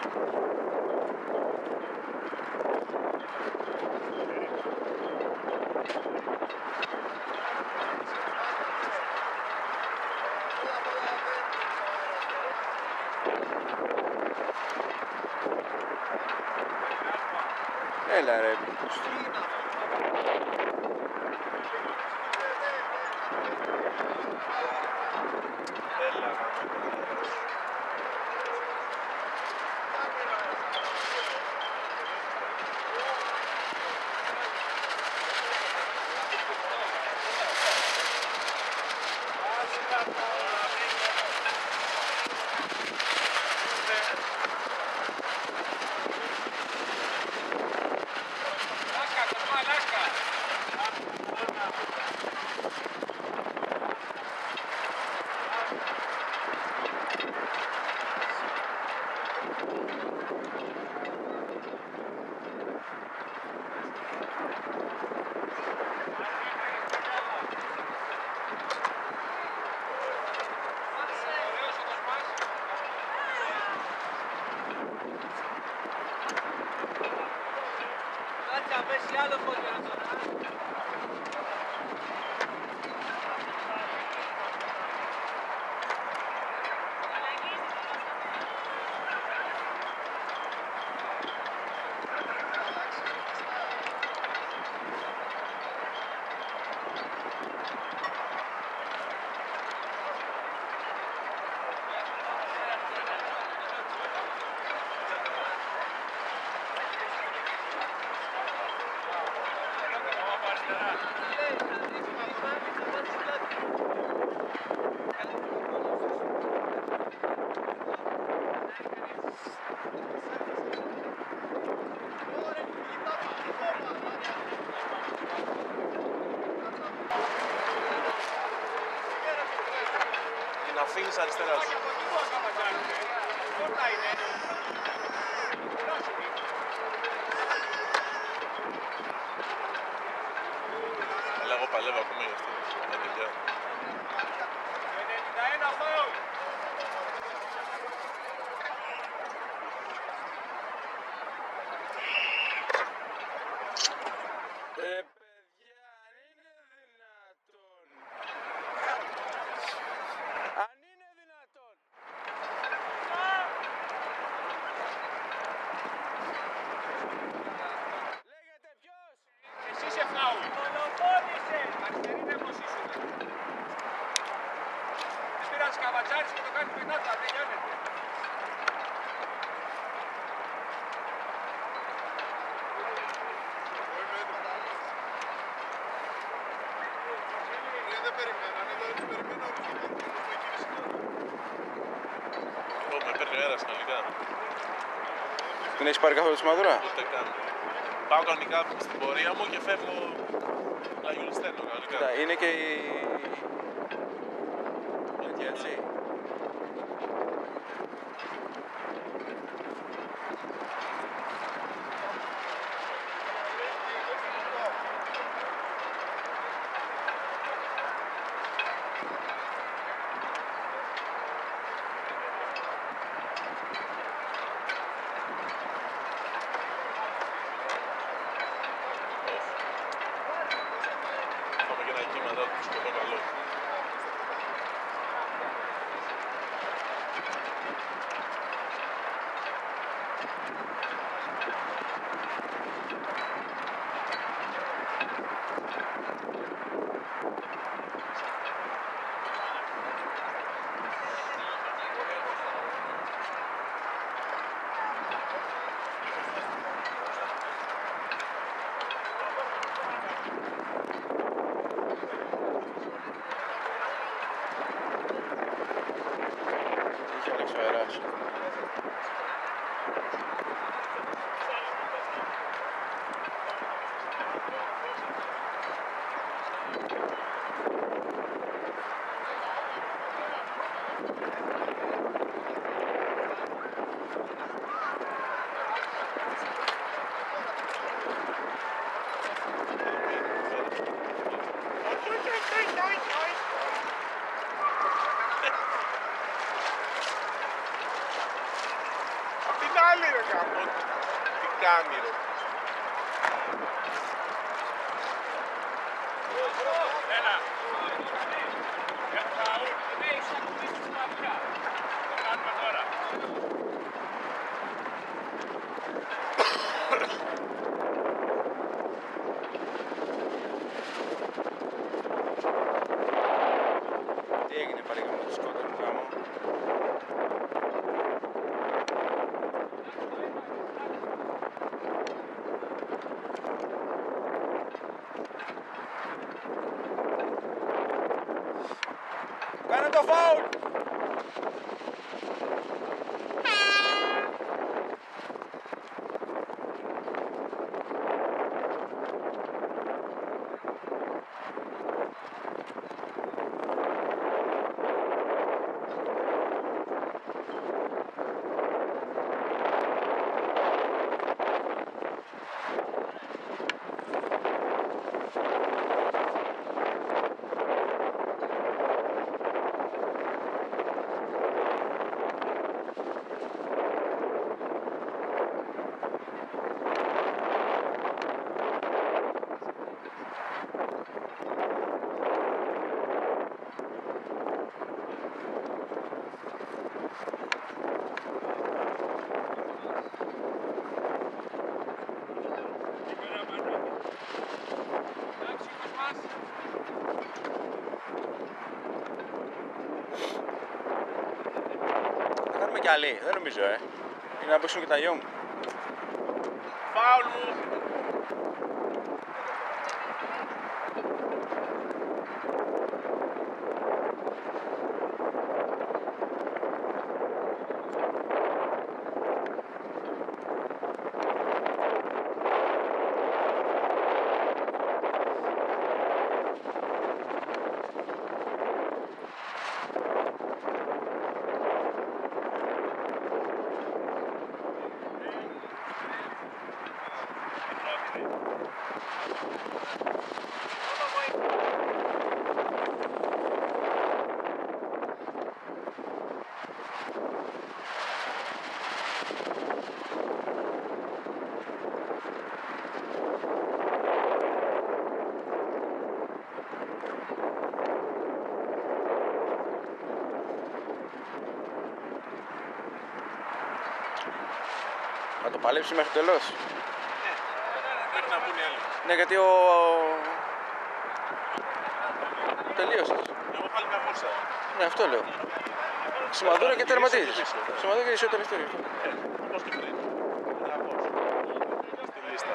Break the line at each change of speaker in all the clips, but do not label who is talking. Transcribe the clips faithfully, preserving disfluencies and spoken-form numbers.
Έλα ρε.
Κάτσε, πέσει άλλο φωτεινό τώρα.
Να φύγεις αριστερά σου. Αλλά εγώ παλεύω ακόμα για αυτό.
ενενήντα ένα φάουλ.
Ε, παιδιά, αν είναι δυνατόν. Αν είναι δυνατόν. Λέγεται ποιος?
Εσύ είσαι φάουλ. Μονοπόλησε. Αριστερή είναι όπως ήσουν. Δεν πειράζει, καβατζάρεις και το κάνει πινάτα, δεν γιάνεται.
Δεν περιμένανε, δεν τους περιμένω όλους και δεν τους γύρισε.
Ω, με παίρνει ο αέρας κανονικά. Δεν έχεις πάρει καθόλου σημαδούρα? Ούτε καν. Πάω κανονικά στην πορεία μου και φεύγω Αγιολιστένο κανονικά. Είναι και η... τέτοια, έτσι. Πάμε και ένα κύμα εδώ που σκοτώ καλό.
κάνει ρε.
Έλα. Για το φαούλ. Ναι, είσαι ακουμπήσει στη μάτια. Το κάνουμε τώρα.
Τι έγινε πάλι με το σκότα μου γάμο. Κάνε το φάουλ! Θα κάνουμε κι άλλοι, δεν νομίζω ε. Είναι να παίξουν και τα γιο μου.
Φάουλ μου.
Να το παλέψει μέχρι το τέλος.
Πρέπει να μπουν οι άλλοι.
Ναι, γιατί ο... τελείωσες.
Εγώ πάλι μια μόρσα.
Ναι, αυτό λέω. Σημαδούρα και τερματίζεις. Σημαδούρα και ισότητα ιστορία.
Όπως και πριν. Γραπώς. Στη λίστα.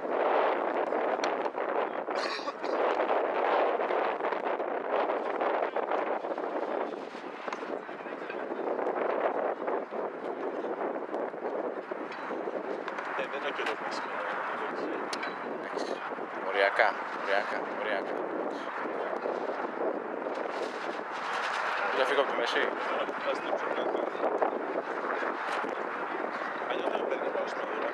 Ε, δεν είναι ο καιρός μας σήμερα.
Οριακά, οριακά, οριακά. Θα φύγω από τη μέση.
Θα στρίψω κάτω. Αλλιώς δεν με παίρνει να πάω στην Μαδούρα.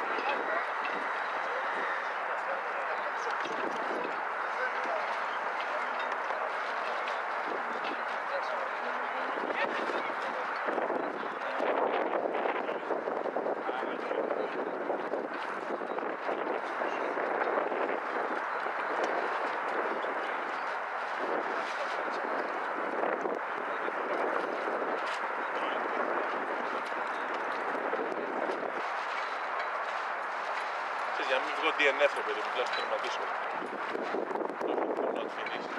Για να μην βγω ντι εν εφ ρε παιδί μου, τουλάχιστον τερματίσω. Not finished.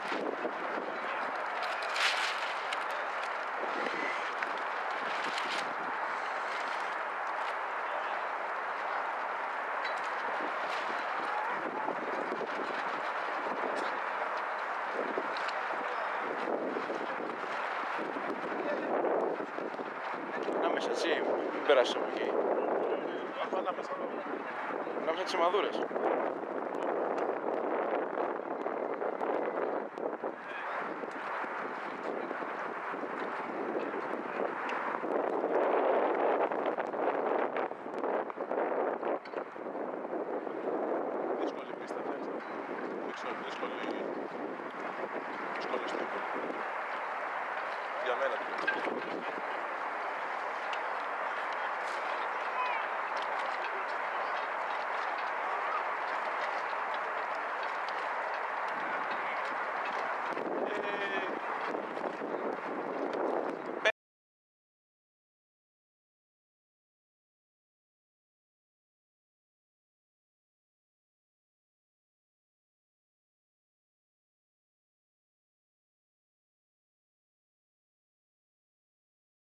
Ανάμεσα έτσι, μην πέρασεις από εκεί.
Ανάμεσα.
Ανάμεσα τις σημαδούρες.
Δύσκολη πίστα, εντάξει. Δύσκολη, δύσκολη. Δύσκολο στίχο. Για μένα.